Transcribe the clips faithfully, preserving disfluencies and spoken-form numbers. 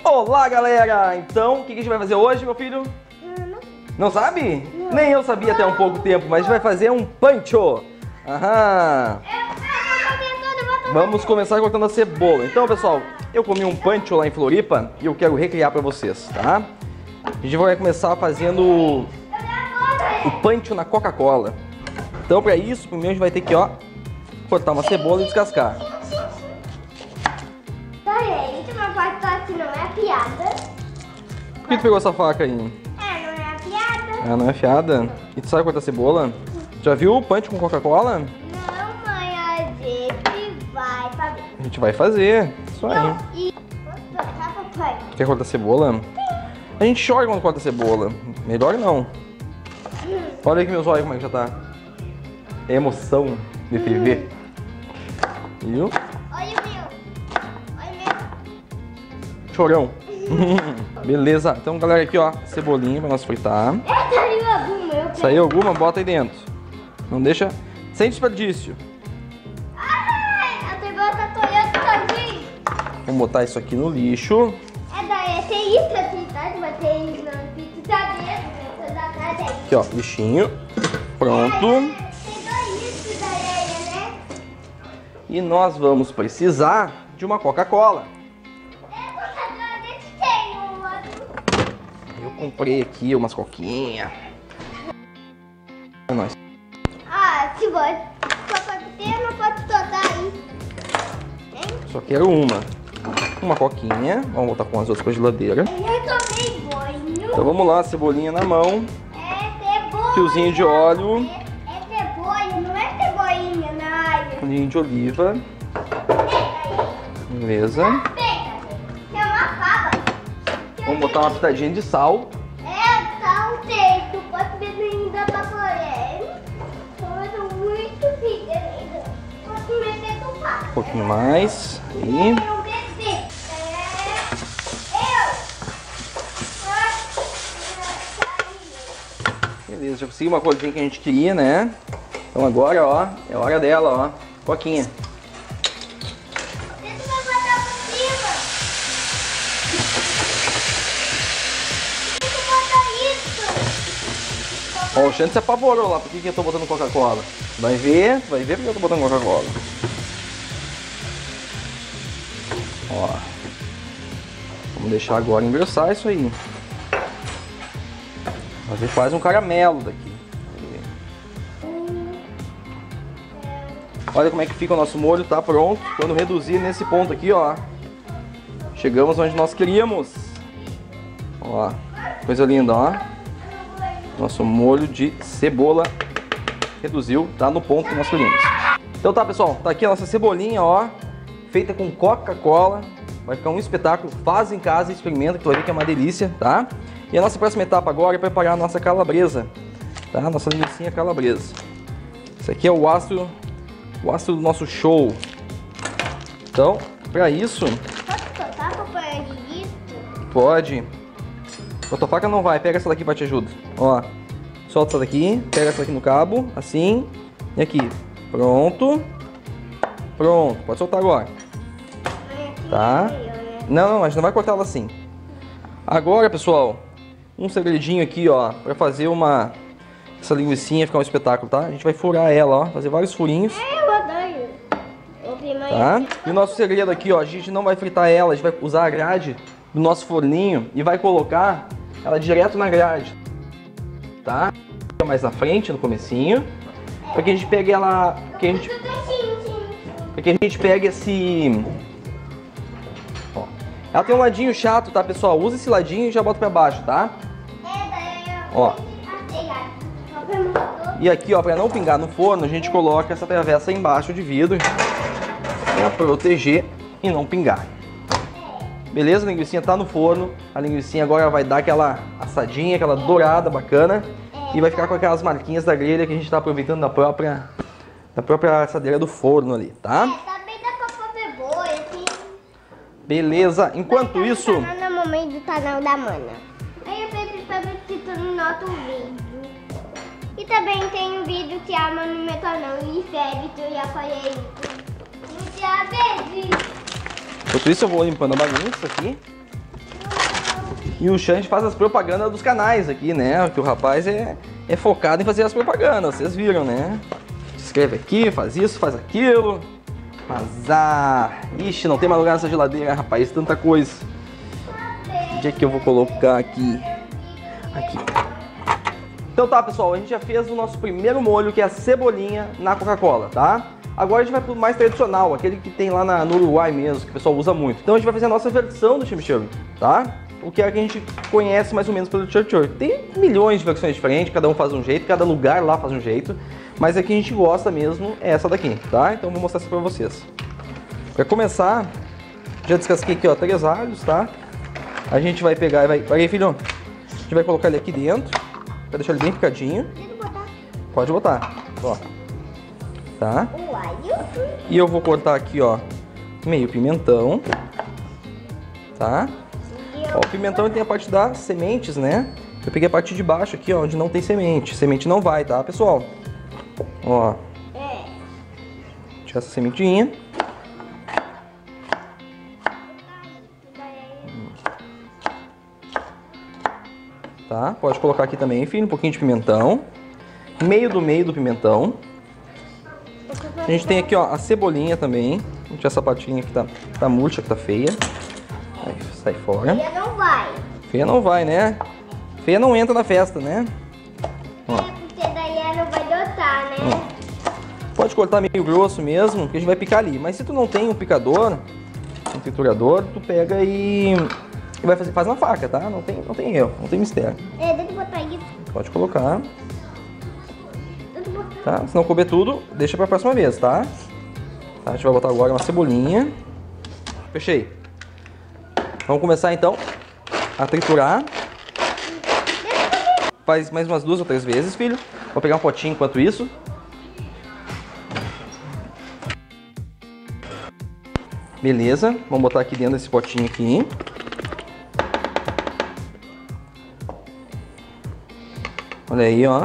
Olá, galera! Então, o que a gente vai fazer hoje, meu filho? Não. Não sabe? Não. Nem eu sabia até um pouco tempo, mas a gente vai fazer um pancho. Aham. Vamos começar cortando a cebola. Então, pessoal, eu comi um pancho lá em Floripa e eu quero recriar pra vocês, tá? A gente vai começar fazendo o pancho na Coca-Cola. Então, pra isso, primeiro a gente vai ter que, ó, cortar uma cebola e descascar. Peraí, tem uma parte que não é piada. Por que tu pegou essa faca aí? É, não é piada. Ah, não é afiada? E tu sabe cortar cebola? Já viu o pancho com Coca-Cola? Não, mãe, a gente vai fazer. A gente vai fazer. Isso aí. Não, e... Tá, papai? Tu quer cortar cebola? A gente chora quando corta cebola. Melhor não. Olha aqui meus olhos como é que já tá. É emoção de T V. Viu? Olha o meu. Olha o meu. Chorão. Beleza. Então, galera, aqui, ó. Cebolinha pra nós fritar. É, saiu alguma, eu quero. Saiu alguma? Bota aí dentro. Não deixa... Sem desperdício. Ai, a cebola tá torando todinho. Vamos botar isso aqui no lixo. É daí, tem isso aqui, tá? Vai ter isso na pizza dentro, da casa aí. Aqui, ó. Lixinho. Pronto. Tem dois isso daí, né? E nós vamos precisar de uma Coca-Cola. É, porque desse tem um outro. Eu comprei aqui umas coquinhas. É nóis. Ah, se você pode ter, não pode soltar aí. Hein? Só quero uma. Uma coquinha. Vamos botar com as outras pra geladeira. Eu já tomei banho. Então vamos lá, cebolinha na mão. É cebola. Fiozinho de óleo. É, é cebola, não é cebolinha na área. Folhinho de oliva. Beleza. Pega, tem uma fava. Vamos botar uma pitadinha de sal. É, tá um texto. Pode ver ainda pra colher. Tô muito fita ainda. Pode meter do papo. Um pouquinho mais. Aí. Eu bebê. É. Eu. Beleza, já consegui uma corzinha que a gente queria, né? Então agora, ó, é hora dela, ó. Coquinha. Deixa eu botar por cima. Deixa eu botar isso. Ó, o Xande se apavorou lá. Por que, que eu tô botando Coca-Cola? Vai ver, vai ver porque eu tô botando Coca-Cola. Ó. Vamos deixar agora engrossar isso aí. Fazer quase um caramelo daqui. Olha como é que fica o nosso molho, tá pronto. Quando reduzir nesse ponto aqui, ó. Chegamos onde nós queríamos. Ó, coisa linda, ó. Nosso molho de cebola reduziu, tá no ponto que nós queríamos. Então tá, pessoal, tá aqui a nossa cebolinha, ó. Feita com Coca-Cola. Vai ficar um espetáculo. Faz em casa e experimenta, que tu vai ver que é uma delícia, tá? E a nossa próxima etapa agora é preparar a nossa calabresa, tá? Nossa linguiça calabresa. Esse aqui é o astro, o astro do nosso show. Então, pra isso... Pode soltar, papai, isso? Pode. Com a tua faca não vai, pega essa daqui pra te ajudar. Ó, solta essa daqui, pega essa daqui no cabo, assim, e aqui. Pronto. Pronto, pode soltar agora. Tá? Não, não, a gente não vai cortar ela assim. Agora, pessoal, um segredinho aqui, ó, pra fazer uma... Essa linguicinha ficar um espetáculo, tá? A gente vai furar ela, ó, fazer vários furinhos. É, eu odeio. Eu primeiro... Tá? E o nosso segredo aqui, ó, a gente não vai fritar ela, a gente vai usar a grade do nosso forninho e vai colocar ela direto na grade, tá? Mais na frente, no comecinho, para que a gente pegue ela, que a gente, para que a gente pegue esse, ó, ela tem um ladinho chato, tá, pessoal? Usa esse ladinho e já bota para baixo, tá? Ó. E aqui, ó, para não pingar no forno, a gente coloca essa travessa embaixo de vidro para proteger e não pingar. Beleza? A linguiça tá no forno. A linguiça agora vai dar aquela assadinha, aquela dourada bacana. E vai ficar com aquelas marquinhas da grelha que a gente tá aproveitando da própria, da própria assadeira do forno ali, tá? É, também dá pra fazer boa, assim. Beleza? Enquanto isso... No canal da mamãe do canal da mana. Aí eu sempre estou no nosso vídeo. E também tem um vídeo que ama no meu canal. E sério, eu já falei isso. Muitas vezes. Enquanto isso eu vou limpando a bagunça aqui. E o Xande faz as propagandas dos canais aqui, né? Que o rapaz é, é focado em fazer as propagandas, vocês viram, né? Se inscreve aqui, faz isso, faz aquilo. Mas, ah... Ixi, não tem mais lugar nessa geladeira, rapaz, tanta coisa. Onde é que eu vou colocar aqui? Aqui. Então tá, pessoal, a gente já fez o nosso primeiro molho, que é a cebolinha na Coca-Cola, tá? Agora a gente vai pro mais tradicional, aquele que tem lá na, no Uruguai mesmo, que o pessoal usa muito. Então a gente vai fazer a nossa versão do chimichurri, tá? O que é que a gente conhece mais ou menos pelo chimichurri. Tem milhões de versões diferentes, cada um faz um jeito, cada lugar lá faz um jeito. Mas a que a gente gosta mesmo é essa daqui, tá? Então eu vou mostrar isso pra vocês. Pra começar, já descasquei aqui, ó, três alhos, tá? A gente vai pegar e vai... Olha aí, filho. A gente vai colocar ele aqui dentro, pra deixar ele bem picadinho. Pode botar, ó. Tá? E eu vou cortar aqui, ó, meio pimentão, tá? Ó, o pimentão tem a parte das sementes, né? Eu peguei a parte de baixo aqui, ó, onde não tem semente. Semente não vai, tá, pessoal? Ó. Tirar essa sementinha. Tá? Pode colocar aqui também, filho, um pouquinho de pimentão. Meio do meio do pimentão. A gente tem aqui, ó, a cebolinha também. Vou tirar essa patinha que tá, tá murcha, que tá feia. Aí, sai fora. Feia não vai. Feia não vai, né? Feia não entra na festa, né? Ó. É, porque daí ela não vai dotar, né? Ó. Pode cortar meio grosso mesmo, que a gente vai picar ali. Mas se tu não tem um picador, um triturador, tu pega e, e vai fazer, faz na faca, tá? Não tem, não tem erro, não tem mistério. É, deixa eu botar isso. Pode colocar. Tá? Se não couber tudo, deixa pra próxima vez, tá? Tá? A gente vai botar agora uma cebolinha. Fechei. Vamos começar então a triturar. Faz mais umas duas ou três vezes, filho. Vou pegar um potinho enquanto isso. Beleza. Vamos botar aqui dentro desse potinho aqui. Olha aí, ó.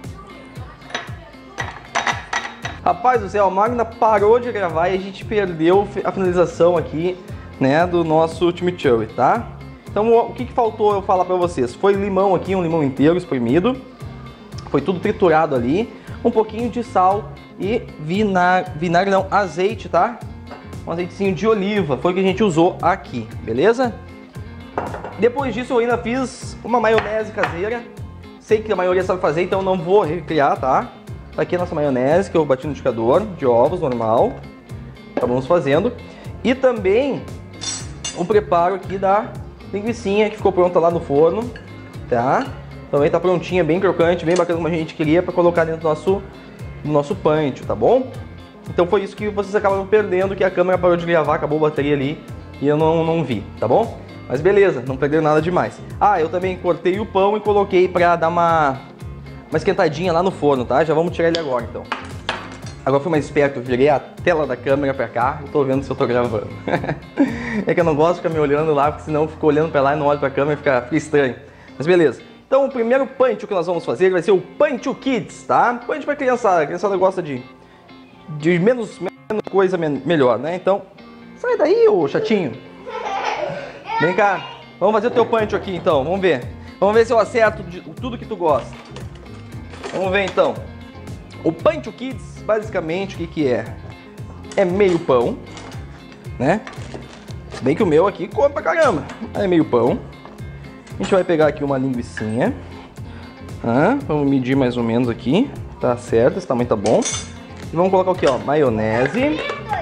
Rapaz do céu, a Magna parou de gravar e a gente perdeu a finalização aqui, né, do nosso chimichurri, tá? Então o que, que faltou eu falar pra vocês? Foi limão aqui, um limão inteiro espremido. Foi tudo triturado ali. Um pouquinho de sal e vinagre, vinagre não, azeite, tá? Um azeitezinho de oliva, foi o que a gente usou aqui, beleza? Depois disso eu ainda fiz uma maionese caseira. Sei que a maioria sabe fazer, então não vou recriar, tá? Tá aqui a nossa maionese, que eu bati no liquidificador de ovos, normal. Estamos fazendo. E também o preparo aqui da linguicinha, que ficou pronta lá no forno, tá? Também tá prontinha, bem crocante, bem bacana como a gente queria, para colocar dentro do nosso, do nosso pancho, tá bom? Então foi isso que vocês acabaram perdendo, que a câmera parou de gravar, acabou a bateria ali e eu não, não vi, tá bom? Mas beleza, não perderam nada demais. Ah, eu também cortei o pão e coloquei pra dar uma... uma esquentadinha lá no forno, tá? Já vamos tirar ele agora, então. Agora fui mais esperto, eu virei a tela da câmera pra cá e tô vendo se eu tô gravando. É que eu não gosto de ficar me olhando lá, porque senão eu fico olhando pra lá e não olho pra câmera e fica, fica estranho. Mas beleza. Então o primeiro pancho que nós vamos fazer vai ser o Pancho Kids, tá? Pancho pra criançada, a criançada gosta de, de menos, menos coisa me melhor, né? Então, sai daí, ô chatinho. Vem cá, vamos fazer o teu pancho aqui então, vamos ver. Vamos ver se eu acerto de, tudo que tu gosta. Vamos ver então. O Pancho Kids, basicamente, o que que é? É meio pão, né? Se bem que o meu aqui come pra caramba. É meio pão. A gente vai pegar aqui uma linguicinha. Ah, vamos medir mais ou menos aqui. Tá certo, esse tamanho tá bom. E vamos colocar aqui, ó, maionese.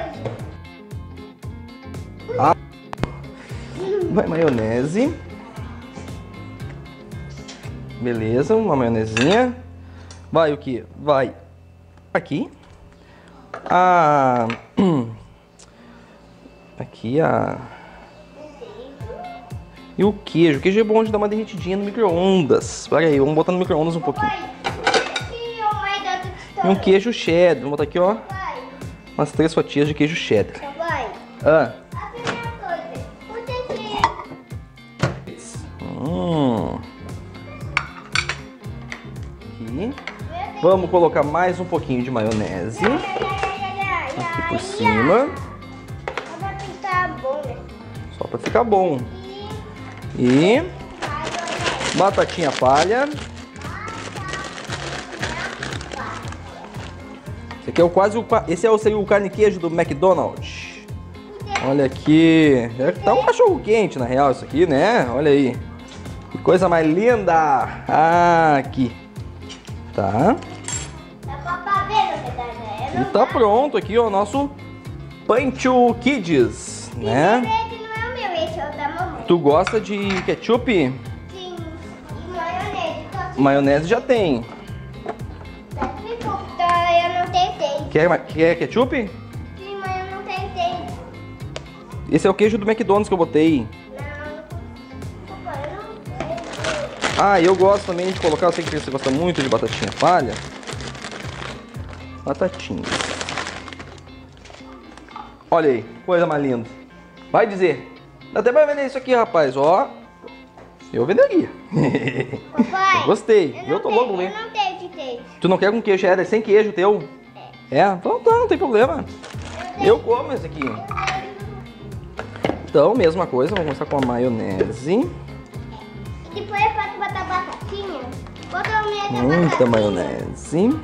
Ah, vai maionese. Beleza, uma maionezinha. Vai o que? Vai aqui. A... Aqui a... E o queijo. O queijo é bom de dar uma derretidinha no micro-ondas. Pera aí, vamos botar no micro-ondas um pouquinho. E um queijo cheddar. Vamos botar aqui, ó. Umas três fatias de queijo cheddar. Ah. Hum. Aqui. Vamos colocar mais um pouquinho de maionese. Aqui por cima. Só pra ficar bom, né? Só pra ficar bom. E Batatinha palha. Esse aqui é o quase o, esse é o, seria o carne queijo do McDonald's. Olha aqui. Tá um cachorro quente na real isso aqui, né? Olha aí. Que coisa mais linda. Ah, aqui. Tá. E tá pronto aqui ó, o nosso Pancho Kids, né? Esse não é o meu, esse é o da mamãe. Tu gosta de ketchup? Sim, e maionese. Maionese já tem. Tá, eu não tentei. Quer, quer ketchup? Sim, mas eu não tentei. Esse é o queijo do McDonald's que eu botei. Não, papai, eu não sei. Ah, eu gosto também de colocar, eu sei que você gosta muito de batatinha palha. Batatinha. Olha aí, coisa mais linda. Vai dizer. Dá até pra vender isso aqui, rapaz, ó. Eu venderia. Papai, eu gostei. Eu, eu tô tenho, louco, né? Eu não tenho de queijo. Tu não quer com queijo, é sem queijo teu? É. É? Então tá, não tem problema. Eu como esse aqui. Então, mesma coisa, vamos começar com a maionese. E depois eu posso botar batatinha. Bota o minha Muita maionese.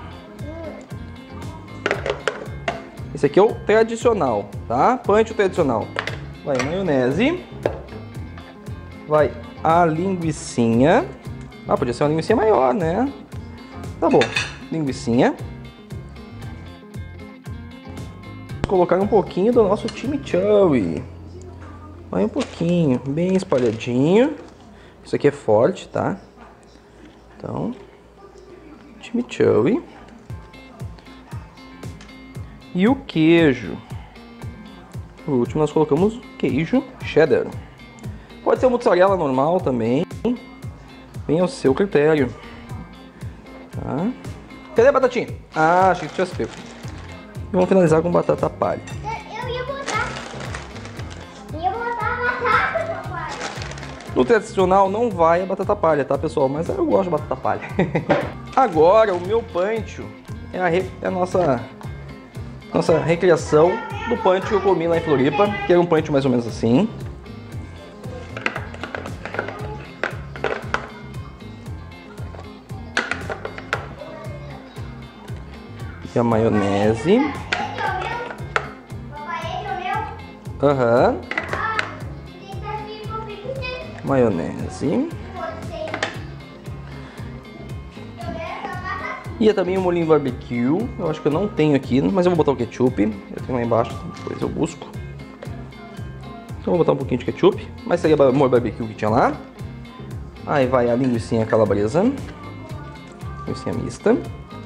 Esse aqui é o tradicional, tá? Pancho tradicional. Vai maionese. Vai a linguicinha. Ah, podia ser uma linguiça maior, né? Tá bom. Linguicinha. Vou colocar um pouquinho do nosso chimichurri. Vai um pouquinho, bem espalhadinho. Isso aqui é forte, tá? Então, chimichurri. E o queijo. Por último, nós colocamos queijo cheddar. Pode ser mozzarella normal também. Bem ao seu critério. Tá? Cadê a batatinha? Ah, achei que tinha pego. E vamos finalizar com batata palha. Eu ia botar. Eu ia botar a batata, papai. No tradicional não vai a batata palha, tá, pessoal? Mas eu gosto de batata palha. Agora, o meu pancho é a, re... é a nossa... Nossa recriação do pancho que eu comi lá em Floripa, que era um pancho mais ou menos assim. E a maionese. Esse é o meu? Papai, esse é o meu? Aham. Ah, tem que estar assim comigo. Maionese. Você. Eu quero essa batata. E é também o molhinho barbecue. Eu acho que eu não tenho aqui, mas eu vou botar o ketchup. Eu tenho lá embaixo, depois eu busco. Então eu vou botar um pouquinho de ketchup. Mas seria o molho barbecue que tinha lá. Aí vai a linguiça calabresa. Linguiça mista.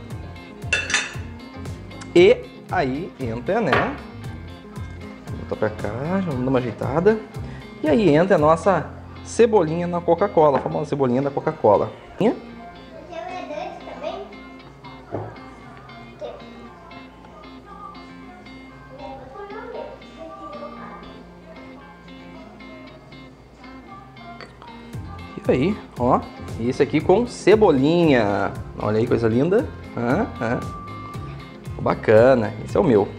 E aí entra, né? Vou botar pra cá, já vamos dar uma ajeitada. E aí entra a nossa cebolinha na Coca-Cola, a famosa cebolinha da Coca-Cola. E aí, ó, esse aqui com cebolinha. Olha aí, coisa linda. Ah, ah. Bacana, esse é o meu.